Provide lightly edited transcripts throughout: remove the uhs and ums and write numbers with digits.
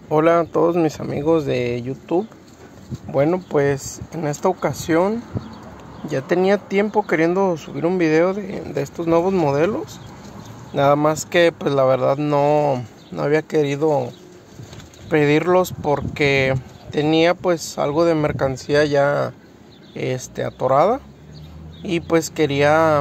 Hola a todos mis amigos de YouTube. Bueno, pues en esta ocasión ya tenía tiempo queriendo subir un video de estos nuevos modelos. Nada más que pues la verdad no había querido pedirlos porque tenía pues algo de mercancía ya atorada. Y pues quería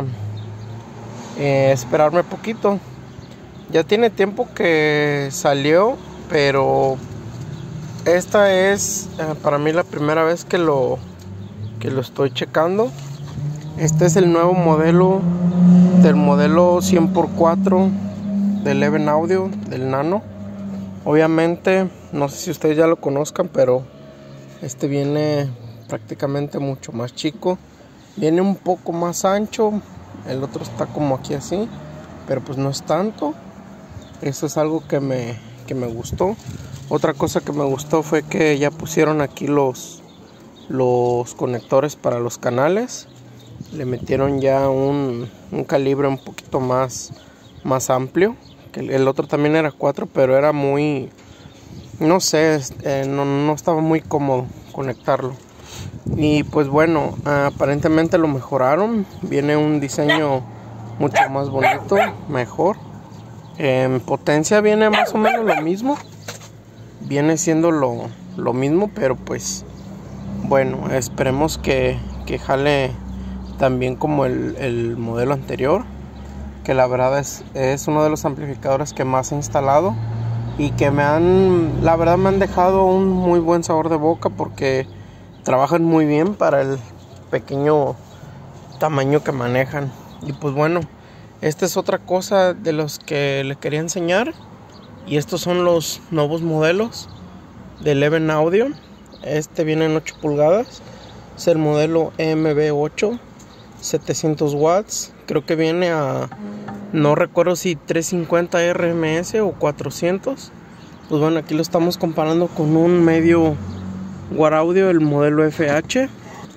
esperarme poquito. Ya tiene tiempo que salió, pero esta es para mí la primera vez que lo estoy checando. Este es el nuevo modelo del modelo 100x4 del Eleven Audio, del Nano. Obviamente, no sé si ustedes ya lo conozcan, pero este viene prácticamente mucho más chico. Viene un poco más ancho, el otro está como aquí así, pero pues no es tanto. Eso es algo que me gustó. Otra cosa que me gustó fue que ya pusieron aquí los conectores para los canales. Le metieron ya un calibre un poquito más amplio. Que el otro también era 4, pero era muy, no sé, no estaba muy cómodo conectarlo. Y pues bueno, aparentemente lo mejoraron. Viene un diseño mucho más bonito, mejor. En potencia viene más o menos lo mismo. Viene siendo lo mismo, pero pues bueno, esperemos que jale también como el modelo anterior, que la verdad es uno de los amplificadores que más he instalado y que la verdad me han dejado un muy buen sabor de boca, porque trabajan muy bien para el pequeño tamaño que manejan. Y pues bueno, esta es otra cosa de los que les quería enseñar. Y estos son los nuevos modelos del Eleven Audio. Este viene en 8 pulgadas. Es el modelo MB8, 700 watts. Creo que viene a, no recuerdo si 350 RMS o 400. Pues bueno, aquí lo estamos comparando con un medio Watt Audio, el modelo FH.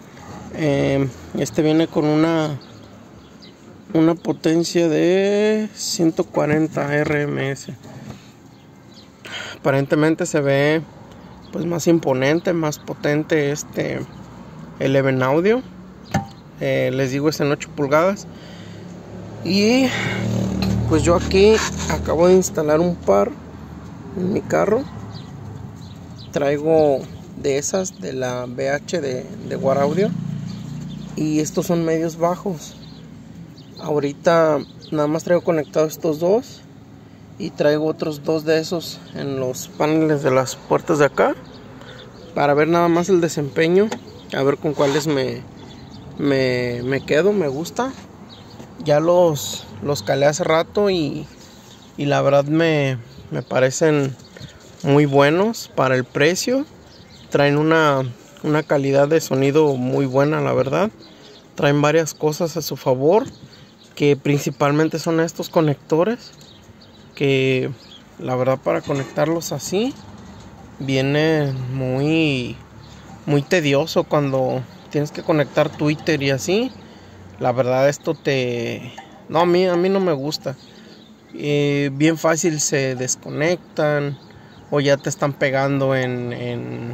Este viene con una potencia de 140 RMS. Aparentemente se ve pues más imponente, más potente este Eleven Audio. Les digo, es en 8 pulgadas. Y pues yo aquí acabo de instalar un par en mi carro. Traigo de esas, de la BH de Watt Audio. Y estos son medios bajos. Ahorita nada más traigo conectados estos dos. Y traigo otros dos de esos en los paneles de las puertas de acá, para ver nada más el desempeño, a ver con cuáles me quedo, me gusta. Ya los calé hace rato y la verdad me parecen muy buenos para el precio. Traen una calidad de sonido muy buena, la verdad. Traen varias cosas a su favor, que principalmente son estos conectores, que la verdad para conectarlos así viene muy tedioso cuando tienes que conectar Twitter y así. La verdad esto a mí no me gusta. Bien fácil se desconectan o ya te están pegando en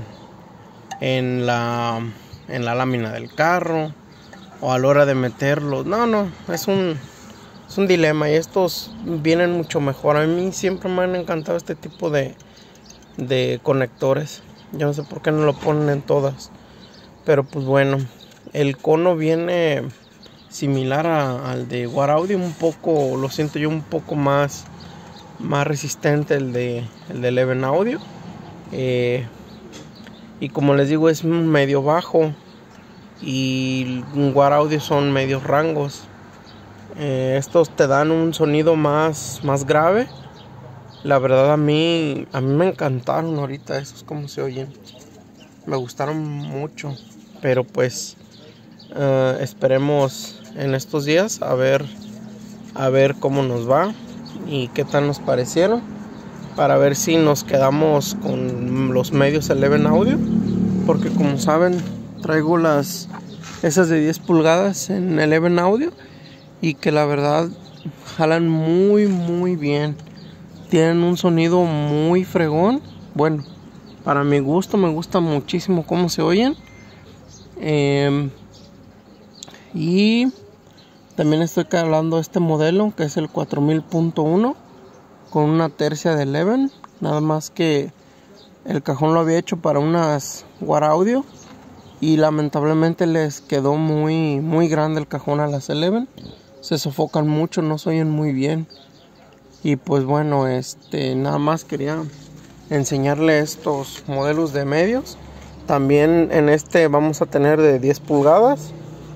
la lámina del carro, o a la hora de meterlos. No, es un dilema, y estos vienen mucho mejor. A mí siempre me han encantado este tipo de conectores. Yo no sé por qué no lo ponen en todas, pero pues bueno, el cono viene similar al de Watt Audio, un poco, lo siento yo, un poco más resistente el de Eleven Audio. Y como les digo, es medio bajo, y Watt Audio son medios rangos. Estos te dan un sonido más grave. La verdad a mí me encantaron ahorita esos, como se oyen. Me gustaron mucho. Pero pues esperemos en estos días a ver cómo nos va y qué tal nos parecieron, para ver si nos quedamos con los medios Eleven Audio, porque como saben traigo esas de 10 pulgadas en Eleven Audio, y que la verdad jalan muy bien. Tienen un sonido muy fregón, bueno, para mi gusto me gusta muchísimo cómo se oyen. Y también estoy calando este modelo que es el 4000.1 con una tercia de Eleven. Nada más que el cajón lo había hecho para unas War Audio y lamentablemente les quedó muy grande el cajón a las Eleven. Se sofocan mucho, no se oyen muy bien. Y pues bueno, nada más quería enseñarle estos modelos de medios. También en vamos a tener de 10 pulgadas.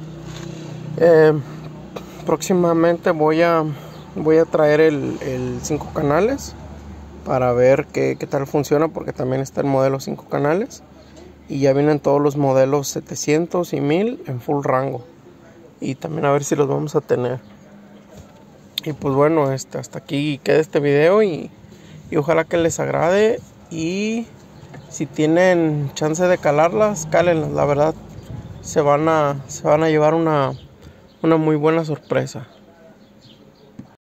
Próximamente voy a traer el 5 canales para ver qué tal funciona, porque también está el modelo 5 canales y ya vienen todos los modelos 700 y 1000 en full rango, y también a ver si los vamos a tener. Y pues bueno, hasta aquí queda este video y ojalá que les agrade, y si tienen chance de calarlas, cálenlas. La verdad se van a llevar una muy buena sorpresa.